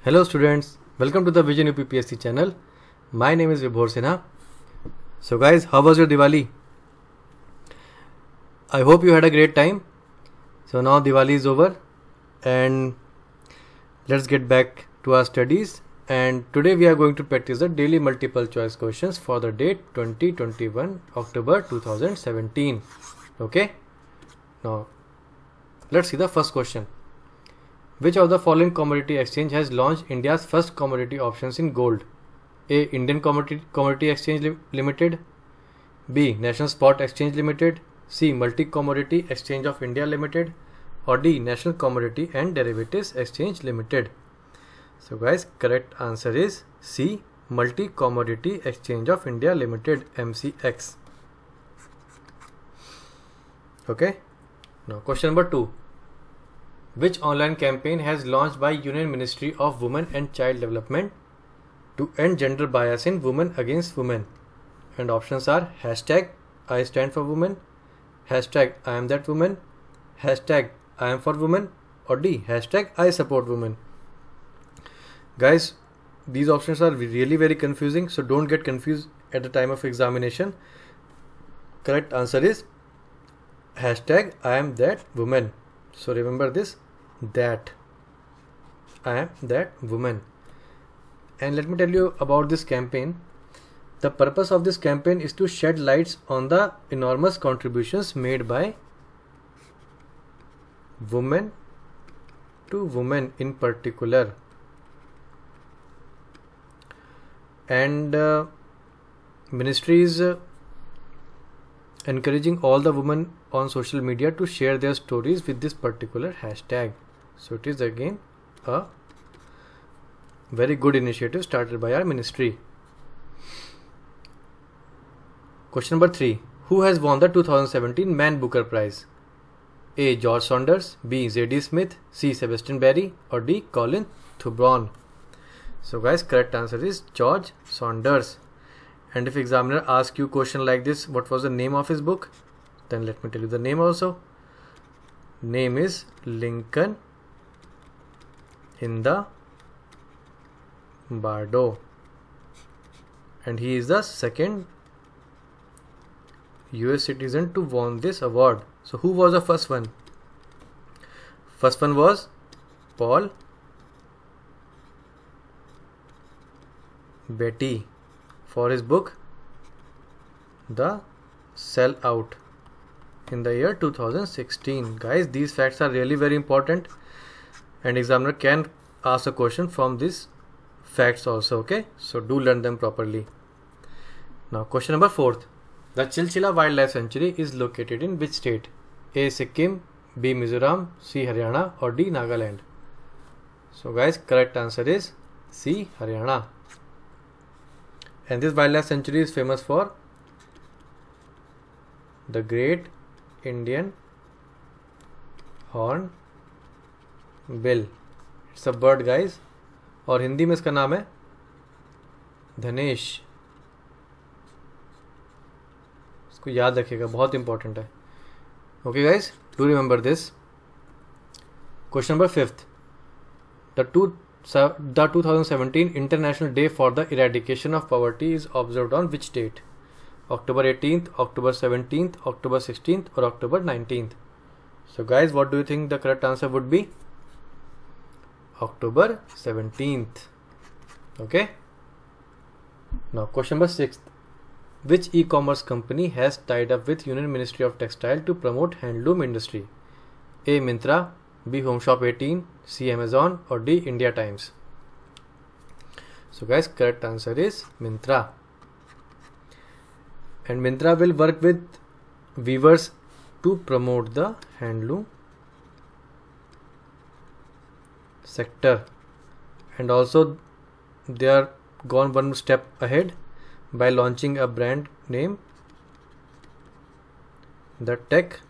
Hello students, welcome to the Vision UPPSC channel. My name is Vibhor Sinha. So guys, how was your Diwali? I hope you had a great time. So now Diwali is over and let's get back to our studies. And today we are going to practice the daily multiple choice questions for the date 2021 October 2017. Okay, now let's see the first question. Which of the following commodity exchange has launched India's first commodity options in gold? A. Indian Commodity Exchange Limited. B. National Spot Exchange Limited. C. Multi Commodity Exchange of India Limited. Or D. National Commodity and Derivatives Exchange Limited. So guys, correct answer is C. Multi Commodity Exchange of India Limited, MCX. Okay. Now question number 2. Which online campaign has launched by Union Ministry of Women and Child Development to end gender bias in Women Against Women? And options are hashtag I stand for women, hashtag I am that woman, hashtag I am for women, or D, hashtag I support women. Guys, these options are really very confusing, so don't get confused at the time of examination. Correct answer is hashtag I am that woman. So remember this, that I am that woman. And let me tell you about this campaign. The purpose of this campaign is to shed lights on the enormous contributions made by women to women in particular. And ministry is encouraging all the women on social media to share their stories with this particular hashtag. So it is again a very good initiative started by our ministry. Question number 3. Who has won the 2017 Man Booker Prize? A. George Saunders, B. Zadie Smith, C. Sebastian Barry, or D. Colin Thubron. So guys, correct answer is George Saunders. And if examiner asks you a question like this, what was the name of his book? Then let me tell you the name also. Name is Lincoln in the Bardo. And he is the second US citizen to win this award. So who was the first one? First one was Paul Beatty for his book The Sellout in the year 2016. Guys, these facts are really very important and examiner can ask a question from these facts also. Okay, so do learn them properly. Now question number 4. The Chilchila Wildlife Sanctuary is located in which state? A. Sikkim, B. Mizoram, C. Haryana, or D. Nagaland. So guys, correct answer is C. Haryana. And this wildlife sanctuary is famous for the Great Indian Hornbill. It's a bird guys, और हिंदी में इसका नाम है धनेश. इसको याद रखिएगा, बहुत important है. Okay guys, do remember this. Question number 5. The 2017 International Day for the Eradication of Poverty is observed on which date? October 18th, October 17th, October 16th, or October 19th? So guys, what do you think the correct answer would be? October 17th. Okay. Now question number 6. Which e-commerce company has tied up with Union Ministry of Textile to promote handloom industry? A. Myntra, B. Home Shop 18, C. Amazon, or D. India Times. So guys, correct answer is Myntra. And Myntra will work with weavers to promote the handloom sector. And also they are gone one step ahead by launching a brand name, the Tech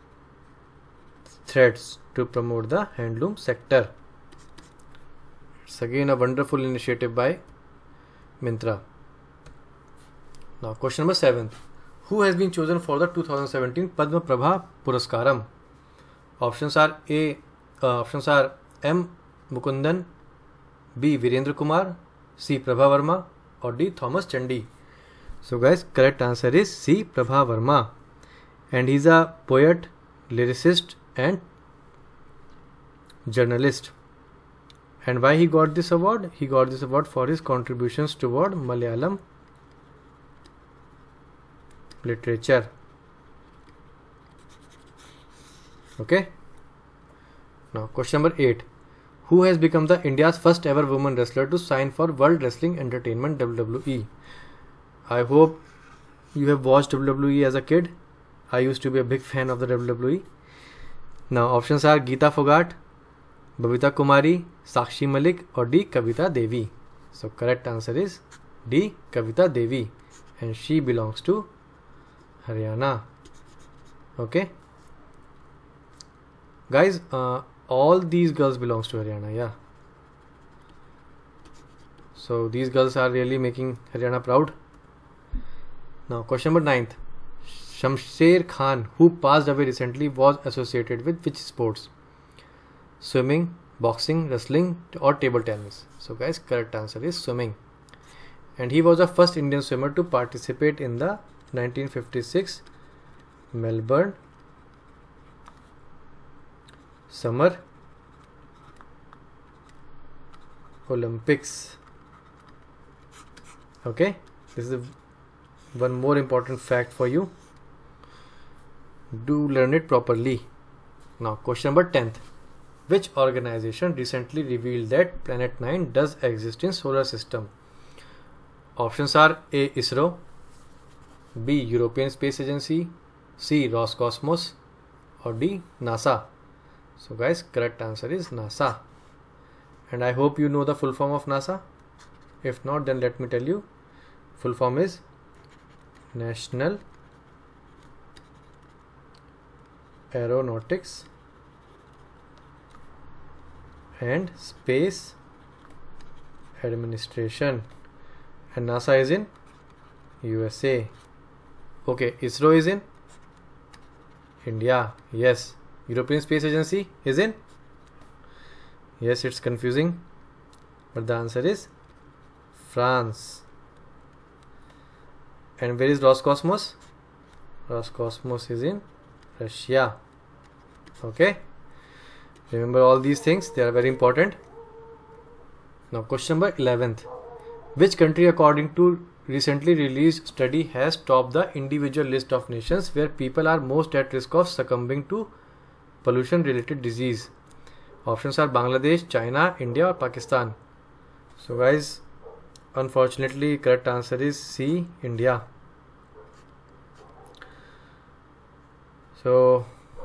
Threads, to promote the handloom sector. It's again a wonderful initiative by Myntra. Now question number 7. Who has been chosen for the 2017 Padma Prabha Puraskaram? Options are M. Mukundan, B. Virendra Kumar, C. Prabha Verma, or D. Thomas Chandi? So guys, correct answer is C. Prabha Verma, and he's a poet, lyricist and journalist. And why he got this award? He got this award for his contributions toward Malayalam literature. Okay. Now question number 8. Who has become the India's first ever woman wrestler to sign for World Wrestling Entertainment WWE? I hope you have watched WWE as a kid. I used to be a big fan of the WWE. Now options are Geeta Phogat, Babita Kumari, Sakshi Malik, or D. Kavita Devi. So correct answer is D. Kavita Devi, and she belongs to Haryana. Okay. Guys, all these girls belongs to Haryana, yeah. So these girls are really making Haryana proud. Now question number 9. Shamsher Khan, who passed away recently, was associated with which sports? Swimming, boxing, wrestling, or table tennis? So guys, correct answer is swimming. And he was the first Indian swimmer to participate in the 1956 Melbourne Summer Olympics. Okay, this is one more important fact for you. Do learn it properly. Now question number 10th. Which organization recently revealed that Planet 9 does exist in solar system? Options are A. ISRO, B. European Space Agency, C. Roscosmos, or D. NASA. So guys, correct answer is NASA. And I hope you know the full form of NASA. If not, then let me tell you. Full form is National Aeronautics and Space Administration, and NASA is in USA. Okay, ISRO is in India. Yes. European Space Agency is in, yes, it's confusing, but the answer is France. And where is Roscosmos? Roscosmos is in Russia. Okay, remember all these things, they are very important. Now question number 11th. Which country, according to recently released study, has topped the individual list of nations where people are most at risk of succumbing to pollution related disease? Options are Bangladesh, China, India, or Pakistan. So guys, unfortunately correct answer is C. India. So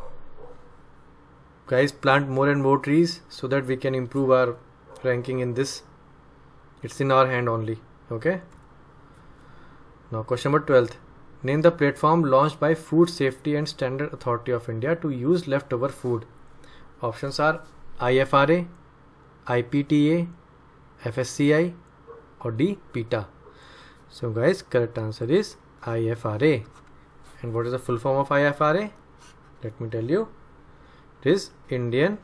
guys, plant more and more trees so that we can improve our ranking in this. It's in our hand only. Okay. Now question number 12th. Name the platform launched by Food Safety and Standard Authority of India to use leftover food. Options are IFRA, IPTA, FSCI, or D. PETA. So guys, correct answer is IFRA. And what is the full form of IFRA? Let me tell you. It is Indian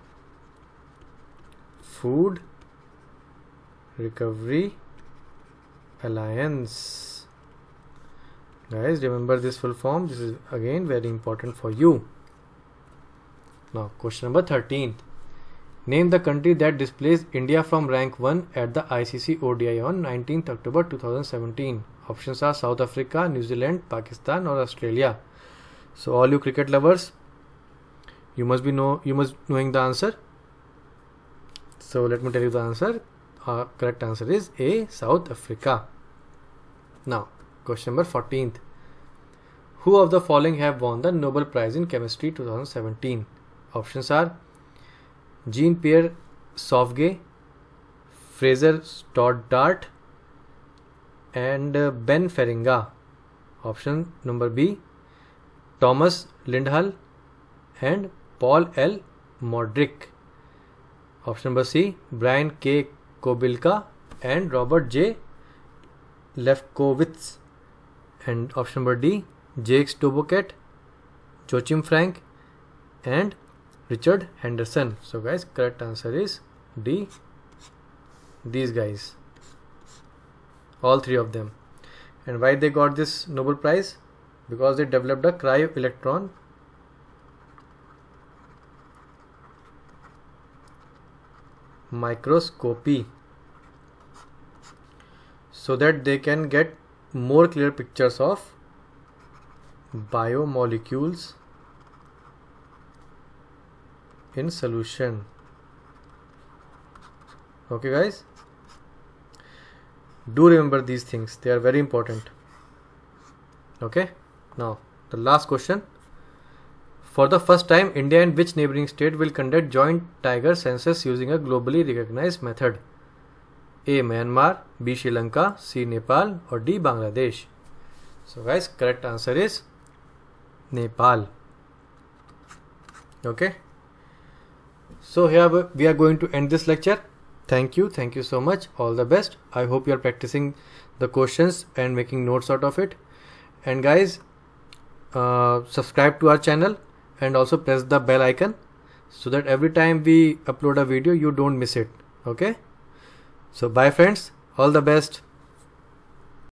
Food Recovery Alliance. Guys, remember this full form. This is again very important for you. Now question number 13. Name the country that displaced India from rank 1 at the ICC ODI on 19th October 2017. Options are South Africa, New Zealand, Pakistan, or Australia. So all you cricket lovers, you must knowing the answer. So let me tell you the answer. Correct answer is A. South Africa. Now question number 14th. Who of the following have won the Nobel Prize in Chemistry 2017? Options are Jean-Pierre Sauvage, Fraser Stoddart, and Ben Feringa. Option number B, Thomas Lindhall and Paul L. Modric. Option number C, Brian K. Kobilka and Robert J. Lefkowitz. And option number D, Jacques Toboket, Joachim Frank, and Richard Henderson. So guys, correct answer is D, These guys, all three of them. And why they got this Nobel Prize? Because they developed a cryo-electron microscopy so that they can get more clear pictures of biomolecules in solution. Okay guys, do remember these things, they are very important. Okay, now the last question. For the first time, India and which neighboring state will conduct joint tiger census using a globally recognized method? A. Myanmar, B. Sri Lanka, C. Nepal, or D. Bangladesh? So guys, correct answer is Nepal. Okay, so here we are going to end this lecture. Thank you so much, all the best. I hope you are practicing the questions and making notes out of it. And guys, subscribe to our channel and also press the bell icon so that every time we upload a video you don't miss it. Okay, so bye friends, all the best.